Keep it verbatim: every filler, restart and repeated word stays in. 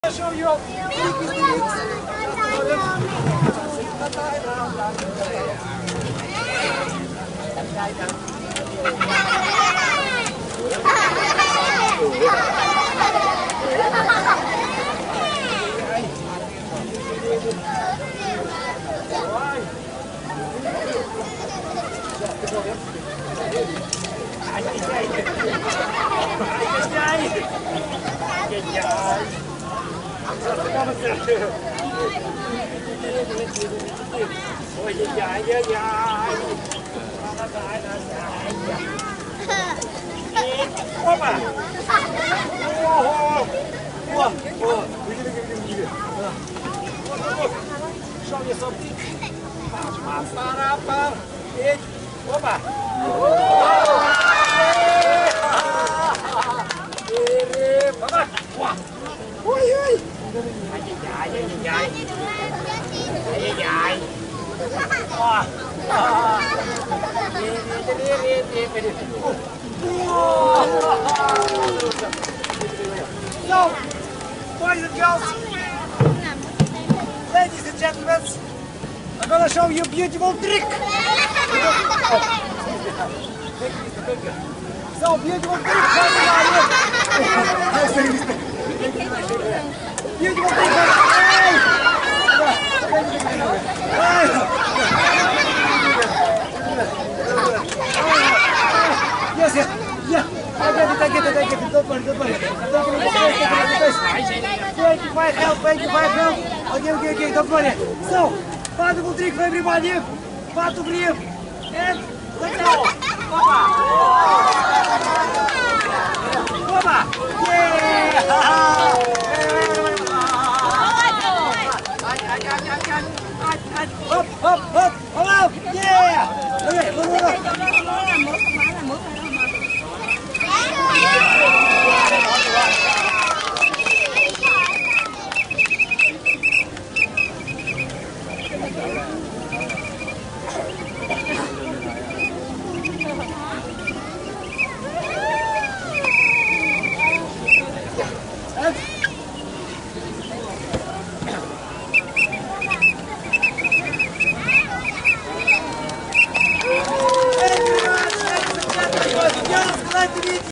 show you ôi dài dài dài quá mà wow wow wow show you something Masarapa eh quá mà eh quá wow ôi ơi dài dài dài dài dài wow đi đi đi đi đi đi so boys and girls, ladies and gentlemen, I'm gonna show you a beautiful trick. So beautiful trick. Beautiful trick. Yes, yes, yeah. I get it, I get it, I get it. Don't worry, don't worry. Don't worry. twenty-five help, twenty-five help. Okay, okay, okay, don't worry. So, wonderful trick for everybody. One, two, three. And let's go. Papa. Papa. Yeah.